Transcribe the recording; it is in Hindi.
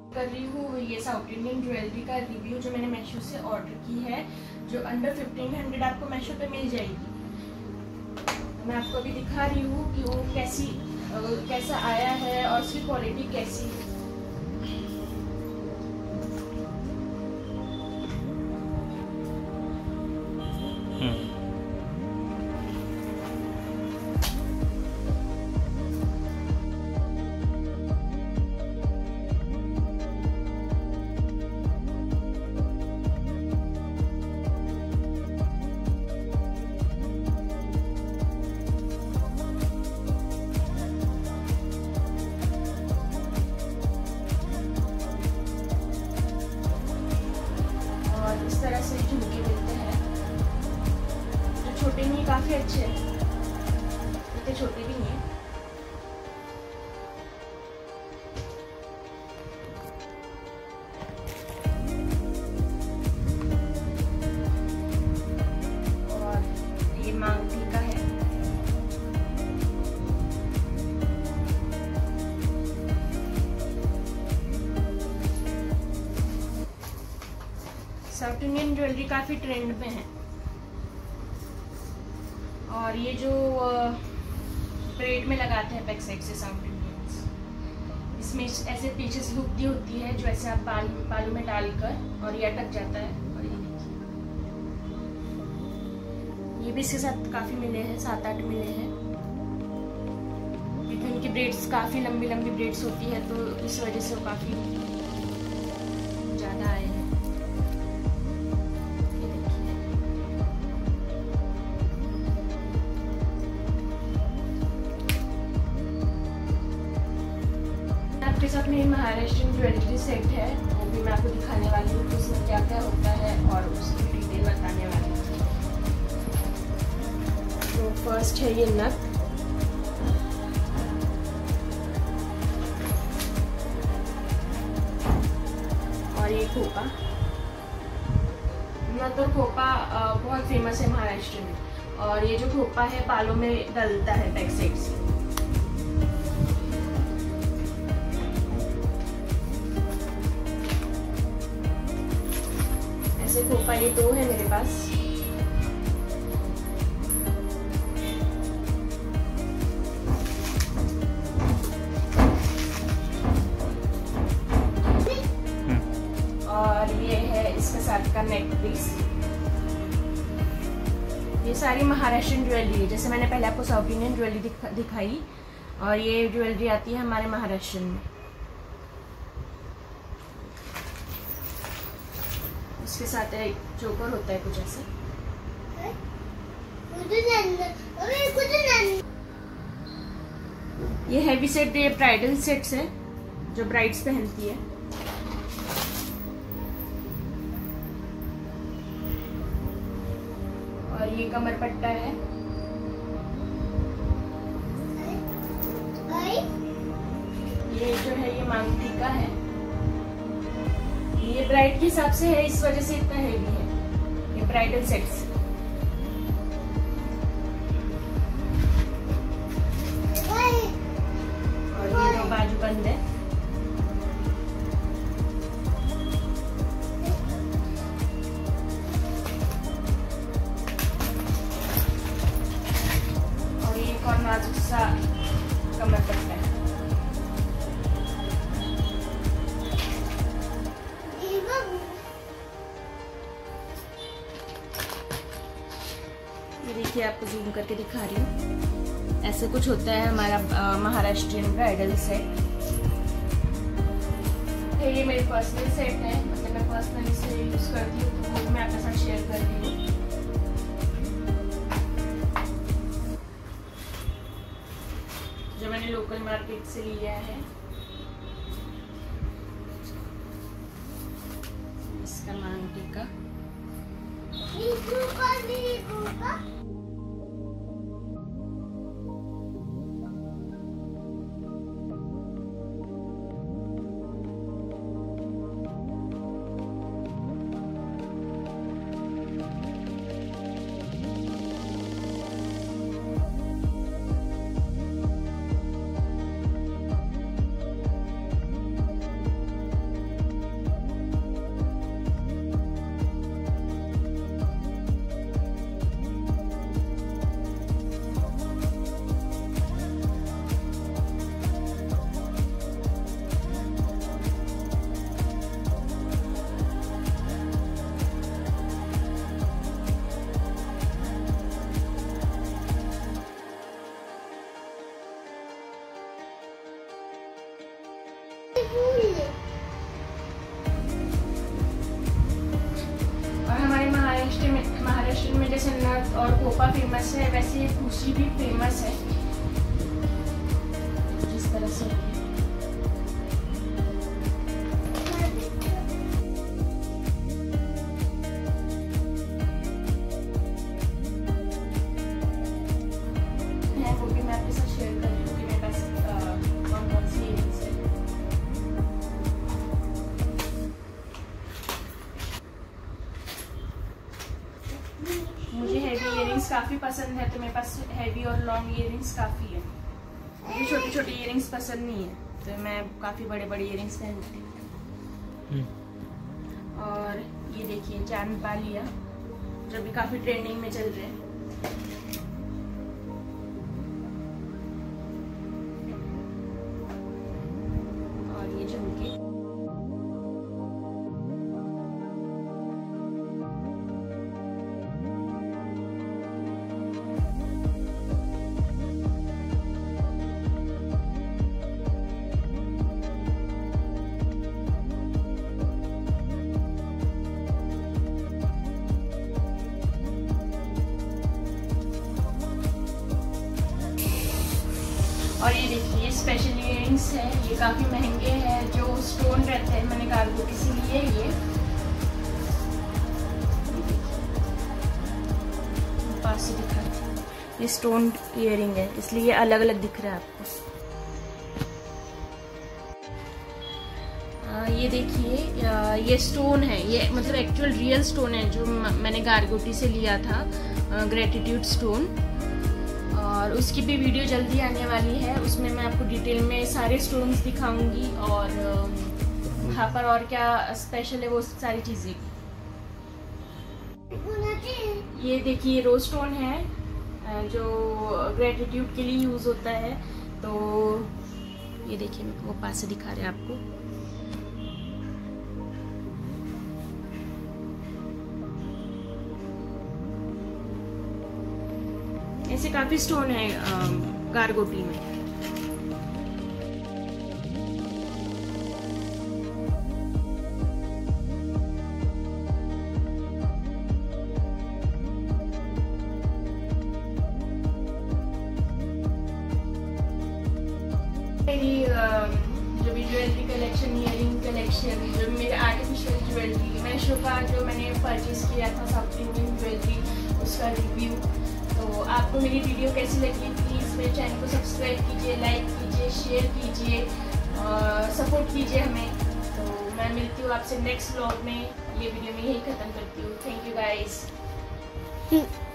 कर रही हूँ ये साउथ इंडियन ज्वेलरी का रिव्यू जो मैंने मीशो से ऑर्डर की है, जो अंडर 1500 आपको मीशो पे मिल जाएगी। मैं आपको अभी दिखा रही हूँ कि वो कैसा आया है और उसकी क्वालिटी कैसी है। इस तरह से झुमके मिलते हैं, जो छोटे नहीं, काफी अच्छे हैं, इतने छोटे भी नहीं है। और ये मांगटी का है। साउथ इंडियन ज्वेलरी काफ़ी ट्रेंड में है। और ये जो ब्रेड में लगाते हैं बैक साइड से साउथ इंडियंस, इसमें ऐसे पीछे से हुक दी होती है, जो ऐसे आप बालों में डालकर और ये अटक जाता है। और ये देखिए, ये भी इसके साथ काफ़ी मिले हैं, 7-8 मिले हैं, क्योंकि उनकी ब्रेड्स काफ़ी लंबी लंबी ब्रेड्स होती है, तो इस वजह से वो काफ़ी ज़्यादा आए हैं। आपके साथ मेरी महाराष्ट्रियन ज्वेलरी सेट है, वो भी मैं आपको दिखाने वाली हूँ, उसमें क्या क्या होता है और उसकी डिटेल बताने वाली हूँ। तो फर्स्ट है ये नथ, और ये खोपा। नथ और खोपा बहुत फेमस है महाराष्ट्र में। और ये जो खोपा है बालों में डलता है बैक साइड से। खोपा ये 2 है मेरे पास। और ये है इसके साथ का नेक पीस। ये सारी महाराष्ट्रियन ज्वेलरी है, जैसे मैंने पहले आपको साउथ इंडियन ज्वेलरी दिखाई, और ये ज्वेलरी आती है हमारे महाराष्ट्र में। इसके साथ एक चोकर होता है कुछ ऐसे। ये हैवी सेट, ये ब्राइडल सेट्स है जो ब्राइड्स पहनती है। और ये कमर पट्टा है। ये जो है ये मांगटी का है। ये ब्राइड के हिसाब से है, इस वजह से इतना हैवी है। ये ब्राइडल सेट्स। और ये दो बाजूबंद है। और ये एक और नाजुक सा कमर पट्टा है। देखिए, आपको जूम करके दिखा रही हूँ, ऐसे कुछ होता है हमारा महाराष्ट्रियन ब्राइडल सेट। ये मेरे पर्सनल सेट है, मतलब मैं पर्सनली से यूज करती हूँ, तो वो मैं आपके साथ शेयर कर रही हूँ। जो मैंने लोकल मार्केट से लिया है। इसका मांगटी का और कोपा फेमस है, वैसे दूसरी भी फेमस है जिस तरह से। वो भी मैं आपके साथ शेयर कर रही हूँ कि मेरे पास कौन कौन सी इयरिंग्स है। मुझे हैवी इयरिंग्स काफ़ी पसंद है, तो मेरे पास हैवी और लॉन्ग इयरिंग्स काफ़ी है। मुझे छोटी छोटी इयरिंग्स पसंद नहीं है, तो मैं काफ़ी बड़े बड़े इयरिंग्स पहनती हूँ। और ये देखिए चांद बालिया, जो भी काफ़ी ट्रेंडिंग में चल रहे हैं। और ये झुमके, और ये देखिए ये स्पेशल इयरिंग्स है, ये काफ़ी महंगे हैं, जो स्टोन रहते हैं मैंने गारगोटी से लिए। ये पास से दिखा, ये स्टोन इयरिंग है, इसलिए ये अलग अलग दिख रहा है आपको। ये देखिए ये स्टोन है, ये मतलब एक्चुअल रियल स्टोन है जो मैंने गारगोटी से लिया था, ग्रेटिट्यूड स्टोन। और उसकी भी वीडियो जल्दी आने वाली है, उसमें मैं आपको डिटेल में सारे स्टोन्स दिखाऊंगी और वहाँ पर और क्या स्पेशल है वो सारी चीज़ें। ये देखिए रोज स्टोन है जो ग्रेटिट्यूड के लिए यूज़ होता है। तो ये देखिए वो पास से दिखा रहे हैं आपको। ऐसे काफी स्टोन है गारगोटी में। मेरी जो भी ज्वेलरी कलेक्शन, इयरिंग कलेक्शन, जो मेरे आर्टिफिशियल ज्वेलरी, मैशो का जो मैंने परचेज किया था साउथ इंडियन ज्वेलरी, उसका रिव्यू। तो आपको मेरी वीडियो कैसी लगी, प्लीज़ मेरे चैनल को सब्सक्राइब कीजिए, लाइक कीजिए, शेयर कीजिए, सपोर्ट कीजिए हमें। तो मैं मिलती हूँ आपसे नेक्स्ट व्लॉग में। ये वीडियो मैं यही ख़त्म करती हूँ। Thank you guys.